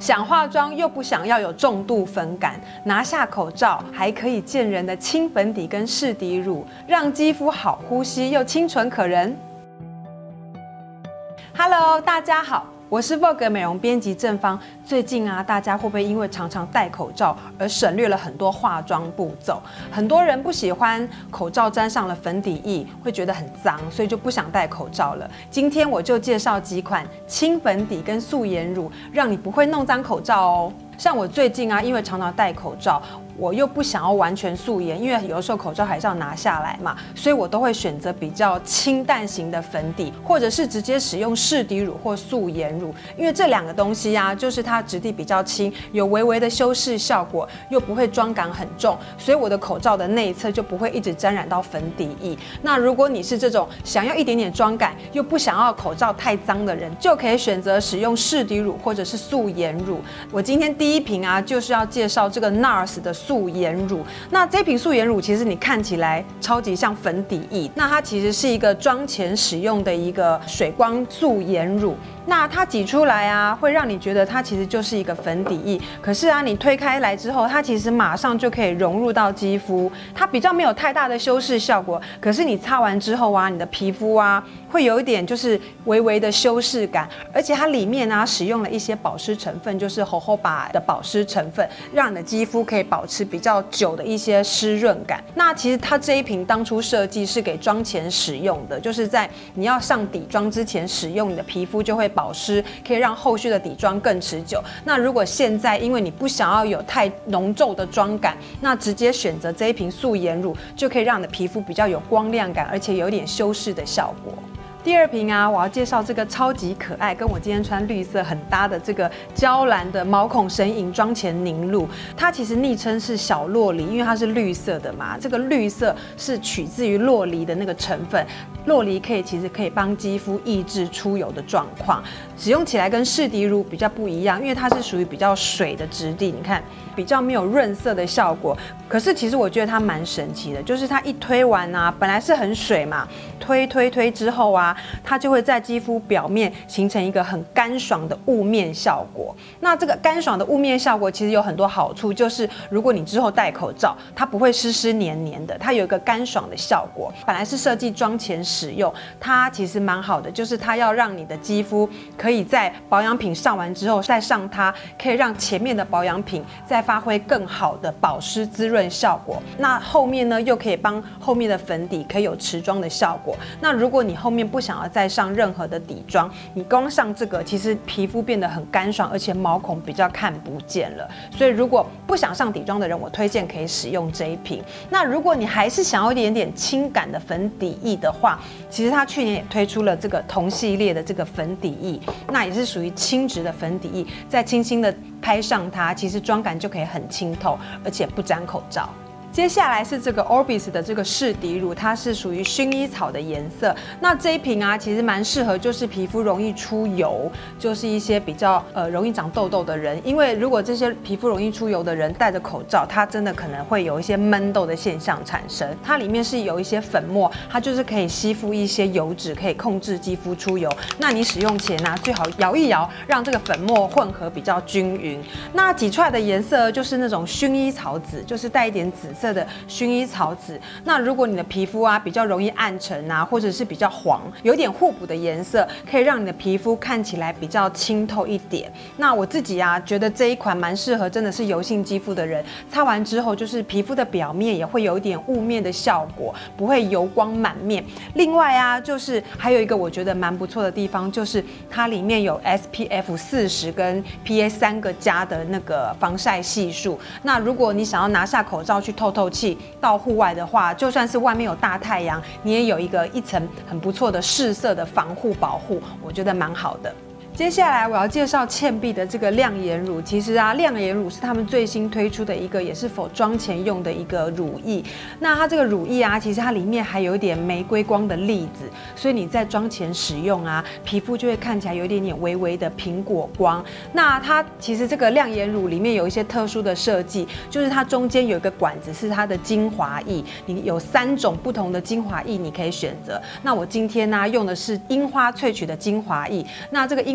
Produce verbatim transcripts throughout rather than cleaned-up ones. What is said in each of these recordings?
想化妆又不想要有重度粉感，拿下口罩还可以见人的轻粉底跟适底乳，让肌肤好呼吸又清纯可人。Hello， 大家好。 我是 Vogue 美容编辑正方。最近啊，大家会不会因为常常戴口罩而省略了很多化妆步骤？很多人不喜欢口罩沾上了粉底液，会觉得很脏，所以就不想戴口罩了。今天我就介绍几款轻粉底跟素颜乳，让你不会弄脏口罩哦。像我最近啊，因为常常戴口罩。 我又不想要完全素颜，因为有的时候口罩还是要拿下来嘛，所以我都会选择比较清淡型的粉底，或者是直接使用适底乳或素颜乳，因为这两个东西啊，就是它质地比较轻，有微微的修饰效果，又不会妆感很重，所以我的口罩的内侧就不会一直沾染到粉底液。那如果你是这种想要一点点妆感，又不想要口罩太脏的人，就可以选择使用适底乳或者是素颜乳。我今天第一瓶啊，就是要介绍这个 N A R S 的 素颜乳，那这瓶素颜乳其实你看起来超级像粉底液，那它其实是一个妆前使用的一个水光素颜乳。 那它挤出来啊，会让你觉得它其实就是一个粉底液。可是啊，你推开来之后，它其实马上就可以融入到肌肤，它比较没有太大的修饰效果。可是你擦完之后啊，你的皮肤啊，会有一点就是微微的修饰感，而且它里面啊使用了一些保湿成分，就是 jojoba 的保湿成分，让你的肌肤可以保持比较久的一些湿润感。那其实它这一瓶当初设计是给妆前使用的，就是在你要上底妆之前使用，你的皮肤就会 保湿可以让后续的底妆更持久。那如果现在因为你不想要有太浓皱的妆感，那直接选择这一瓶素颜乳，就可以让你的皮肤比较有光亮感，而且有点修饰的效果。 第二瓶啊，我要介绍这个超级可爱，跟我今天穿绿色很搭的这个娇兰的毛孔神隐妆前凝露。它其实昵称是小洛梨，因为它是绿色的嘛。这个绿色是取自于洛梨的那个成分。洛梨可以其实可以帮肌肤抑制出油的状况，使用起来跟适底乳比较不一样，因为它是属于比较水的质地，你看比较没有润色的效果。可是其实我觉得它蛮神奇的，就是它一推完啊，本来是很水嘛，推推推之后啊。 它就会在肌肤表面形成一个很干爽的雾面效果。那这个干爽的雾面效果其实有很多好处，就是如果你之后戴口罩，它不会湿湿黏黏的，它有一个干爽的效果。本来是设计妆前使用，它其实蛮好的，就是它要让你的肌肤可以在保养品上完之后再上它，可以让前面的保养品再发挥更好的保湿滋润效果。那后面呢，又可以帮后面的粉底可以有持妆的效果。那如果你后面不想要再上任何的底妆，你光上这个，其实皮肤变得很干爽，而且毛孔比较看不见了。所以如果不想上底妆的人，我推荐可以使用这一瓶。那如果你还是想要一点点轻感的粉底液的话，其实它去年也推出了这个同系列的这个粉底液，那也是属于轻质的粉底液，再轻轻的拍上它，其实妆感就可以很清透，而且不沾口罩。 接下来是这个 Orbis 的这个适底乳，它是属于薰衣草的颜色。那这一瓶啊，其实蛮适合，就是皮肤容易出油，就是一些比较呃容易长痘痘的人。因为如果这些皮肤容易出油的人戴着口罩，它真的可能会有一些闷痘的现象产生。它里面是有一些粉末，它就是可以吸附一些油脂，可以控制肌肤出油。那你使用前呢、啊，最好摇一摇，让这个粉末混合比较均匀。那挤出来的颜色就是那种薰衣草紫，就是带一点紫色 色的薰衣草紫。那如果你的皮肤啊比较容易暗沉啊，或者是比较黄，有点互补的颜色，可以让你的皮肤看起来比较清透一点。那我自己啊觉得这一款蛮适合，真的是油性肌肤的人，擦完之后就是皮肤的表面也会有一点雾面的效果，不会油光满面。另外啊，就是还有一个我觉得蛮不错的地方，就是它里面有 S P F 四十跟 P A 三个加的那个防晒系数。那如果你想要拿下口罩去透 透气到户外的话，就算是外面有大太阳，你也有一个一层很不错的试色的防护保护，我觉得蛮好的。接下来我要介绍倩碧的这个亮颜乳。其实啊，亮颜乳是他们最新推出的一个，也是否妆前用的一个乳液。那它这个乳液啊，其实它里面还有一点玫瑰光的粒子，所以你在妆前使用啊，皮肤就会看起来有一点点微微的苹果光。那它其实这个亮颜乳里面有一些特殊的设计，就是它中间有一个管子是它的精华液，你有三种不同的精华液你可以选择。那我今天呢、啊、用的是樱花萃取的精华液，那这个樱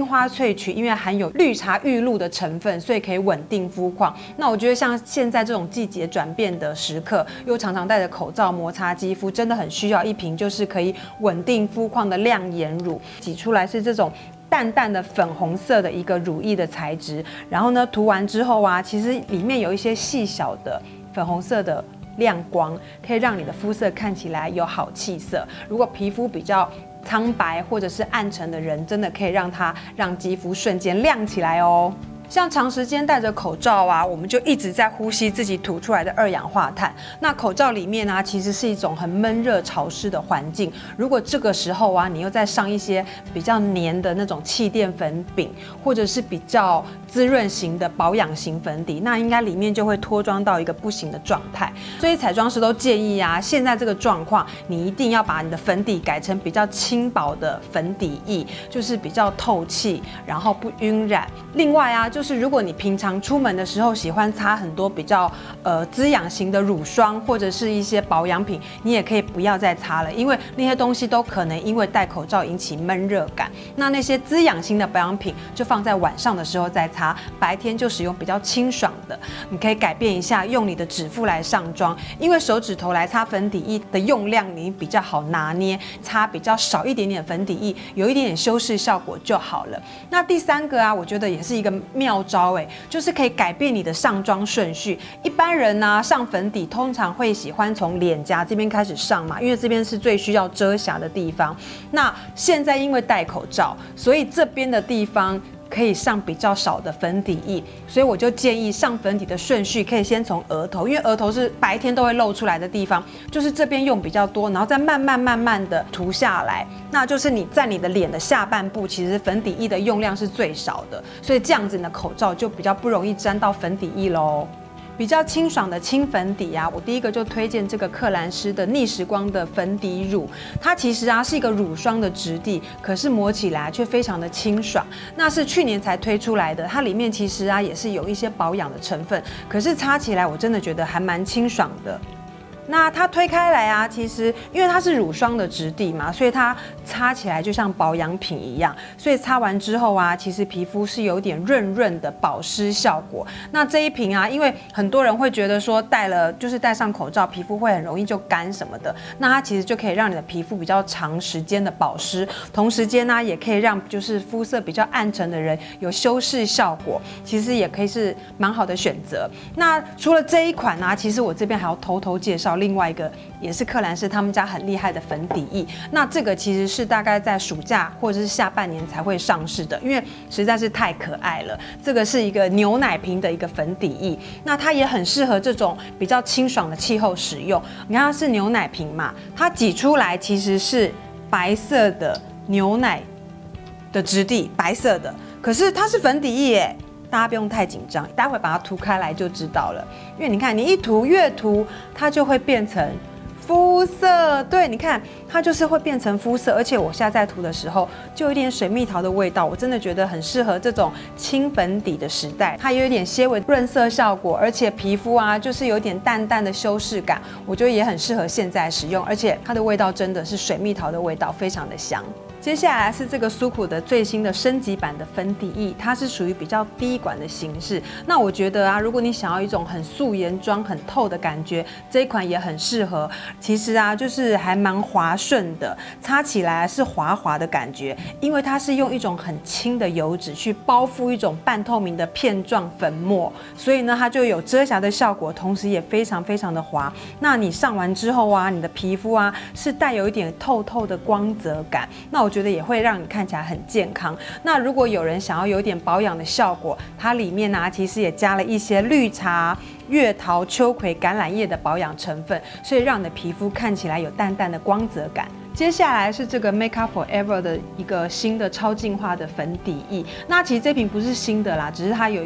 花萃取因为含有绿茶玉露的成分，所以可以稳定肤况。那我觉得像现在这种季节转变的时刻，又常常戴着口罩摩擦肌肤，真的很需要一瓶就是可以稳定肤况的亮颜乳。挤出来是这种淡淡的粉红色的一个乳液的材质，然后呢涂完之后啊，其实里面有一些细小的粉红色的亮光，可以让你的肤色看起来有好气色。如果皮肤比较苍白或者是暗沉的人，真的可以让它让肌肤瞬间亮起来哦。像长时间戴着口罩啊，我们就一直在呼吸自己吐出来的二氧化碳。那口罩里面啊，其实是一种很闷热潮湿的环境。如果这个时候啊，你又再上一些比较黏的那种气垫粉饼，或者是比较滋润型的保养型粉底，那应该里面就会脱妆到一个不行的状态。所以彩妆师都建议啊，现在这个状况，你一定要把你的粉底改成比较轻薄的粉底液，就是比较透气，然后不晕染。另外啊，就是如果你平常出门的时候喜欢擦很多比较呃滋养型的乳霜或者是一些保养品，你也可以不要再擦了，因为那些东西都可能因为戴口罩引起闷热感。那那些滋养型的保养品就放在晚上的时候再擦，白天就使用比较清爽的。你可以改变一下，用你的指腹来上妆，因为手指头来擦粉底液的用量你比较好拿捏，擦比较少一点点粉底液，有一点点修饰效果就好了。那第三个啊，我觉得也是一个妙妙招哎，就是可以改变你的上妆顺序。一般人呢、啊、上粉底通常会喜欢从脸颊这边开始上嘛，因为这边是最需要遮瑕的地方。那现在因为戴口罩，所以这边的地方可以上比较少的粉底液，所以我就建议上粉底的顺序可以先从额头，因为额头是白天都会露出来的地方，就是这边用比较多，然后再慢慢慢慢的涂下来。那就是你在你的脸的下半部，其实粉底液的用量是最少的，所以这样子你的口罩就比较不容易沾到粉底液咯。比较清爽的清粉底啊，我第一个就推荐这个克兰诗的逆时光的粉底乳。它其实啊是一个乳霜的质地，可是抹起来却非常的清爽。那是去年才推出来的，它里面其实啊也是有一些保养的成分，可是擦起来我真的觉得还蛮清爽的。那它推开来啊，其实因为它是乳霜的质地嘛，所以它擦起来就像保养品一样。所以擦完之后啊，其实皮肤是有点润润的保湿效果。那这一瓶啊，因为很多人会觉得说戴了就是戴上口罩，皮肤会很容易就干什么的，那它其实就可以让你的皮肤比较长时间的保湿，同时间呢，也可以让就是肤色比较暗沉的人有修饰效果，其实也可以是蛮好的选择。那除了这一款呢、啊，其实我这边还要偷偷介绍。另外一个也是克兰诗他们家很厉害的粉底液，那这个其实是大概在暑假或者是下半年才会上市的，因为实在是太可爱了。这个是一个牛奶瓶的一个粉底液，那它也很适合这种比较清爽的气候使用。你看它是牛奶瓶嘛，它挤出来其实是白色的牛奶的质地，白色的，可是它是粉底液耶。大家不用太紧张，待会把它涂开来就知道了。因为你看，你一涂越涂，它就会变成肤色。对，你看，它就是会变成肤色。而且我现在在涂的时候，就有一点水蜜桃的味道，我真的觉得很适合这种清粉底的时代。它有一点些微润色效果，而且皮肤啊，就是有点淡淡的修饰感，我觉得也很适合现在使用。而且它的味道真的是水蜜桃的味道，非常的香。接下来是这个苏苦的最新的升级版的粉底液，它是属于比较低管的形式。那我觉得啊，如果你想要一种很素颜妆、很透的感觉，这一款也很适合。其实啊，就是还蛮滑顺的，擦起来是滑滑的感觉，因为它是用一种很轻的油脂去包覆一种半透明的片状粉末，所以呢，它就有遮瑕的效果，同时也非常非常的滑。那你上完之后啊，你的皮肤啊是带有一点透透的光泽感，那我觉得也会让你看起来很健康。那如果有人想要有点保养的效果，它里面呢、啊、其实也加了一些绿茶、月桃、秋葵、橄榄叶的保养成分，所以让你的皮肤看起来有淡淡的光泽感。接下来是这个 Make Up Forever 的一个新的超净化的粉底液。那其实这瓶不是新的啦，只是它有一个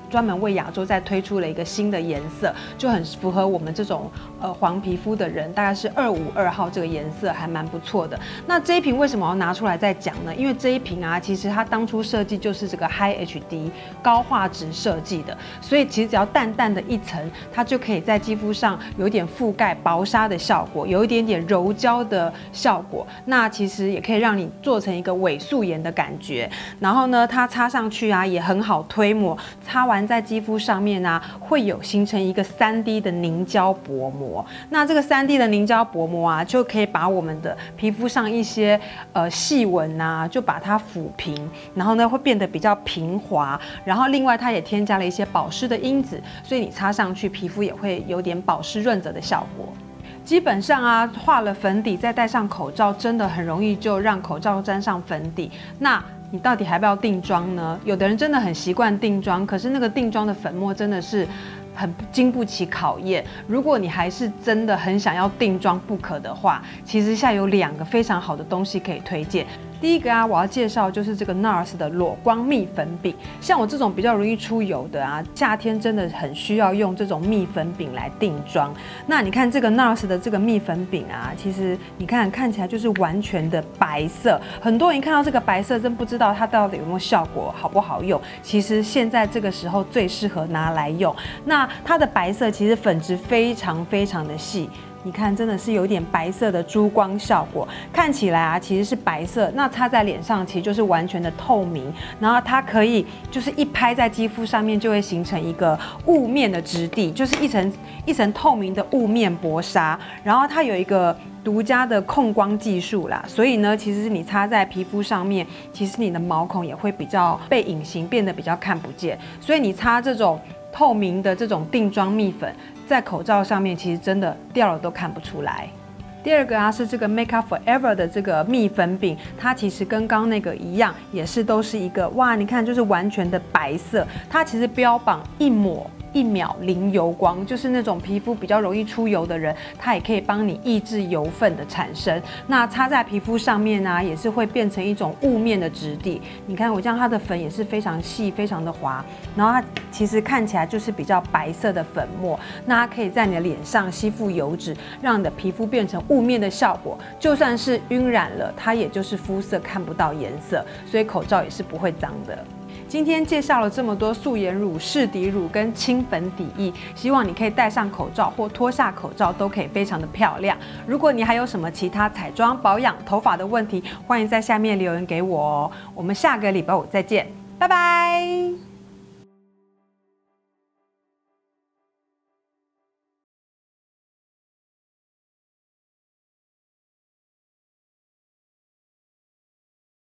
专门为亚洲再推出了一个新的颜色，就很符合我们这种呃黄皮肤的人，大概是二五二号这个颜色，还蛮不错的。那这一瓶为什么要拿出来再讲呢？因为这一瓶啊，其实它当初设计就是这个 High H D 高画质设计的，所以其实只要淡淡的一层，它就可以在肌肤上有点覆盖薄纱的效果，有一点点柔焦的效果。那其实也可以让你做成一个伪素颜的感觉。然后呢，它擦上去啊也很好推抹，擦完在肌肤上面啊会有形成一个 三 D 的凝胶薄膜。那这个 三 D 的凝胶薄膜啊，就可以把我们的皮肤上一些呃细纹啊，就把它抚平，然后呢会变得比较平滑。然后另外它也添加了一些保湿的因子，所以你擦上去皮肤也会有点保湿润泽的效果。基本上啊，画了粉底再戴上口罩，真的很容易就让口罩沾上粉底。那你到底还要不要定妆呢？有的人真的很习惯定妆，可是那个定妆的粉末真的是很经不起考验。如果你还是真的很想要定妆不可的话，其实现在有两个非常好的东西可以推荐。第一个啊，我要介绍就是这个 N A R S 的裸光蜜粉饼。像我这种比较容易出油的啊，夏天真的很需要用这种蜜粉饼来定妆。那你看这个 N A R S 的这个蜜粉饼啊，其实你看看起来就是完全的白色。很多人一看到这个白色，真不知道它到底有没有效果，好不好用。其实现在这个时候最适合拿来用。那它的白色其实粉质非常非常的细。你看，真的是有点白色的珠光效果，看起来啊其实是白色，那擦在脸上其实就是完全的透明，然后它可以就是一拍在肌肤上面就会形成一个雾面的质地，就是一层一层透明的雾面薄纱，然后它有一个独家的控光技术啦，所以呢，其实你擦在皮肤上面，其实你的毛孔也会比较被隐形，变得比较看不见，所以你擦这种透明的这种定妆蜜粉。在口罩上面，其实真的掉了都看不出来。第二个啊是这个 Make Up Forever 的这个蜜粉饼，它其实跟刚刚那个一样，也是都是一个哇，你看就是完全的白色。它其实标榜一抹一秒零油光，就是那种皮肤比较容易出油的人，它也可以帮你抑制油分的产生。那擦在皮肤上面啊，也是会变成一种雾面的质地。你看我这样，它的粉也是非常细，非常的滑，然后它其实看起来就是比较白色的粉末。那它可以在你的脸上吸附油脂，让你的皮肤变成雾面的效果。就算是晕染了，它也就是肤色看不到颜色，所以口罩也是不会脏的。今天介绍了这么多素颜乳、适底乳跟清粉底液，希望你可以戴上口罩或脱下口罩都可以非常的漂亮。如果你还有什么其他彩妆、保养、头发的问题，欢迎在下面留言给我哦。我们下个礼拜五再见，拜拜。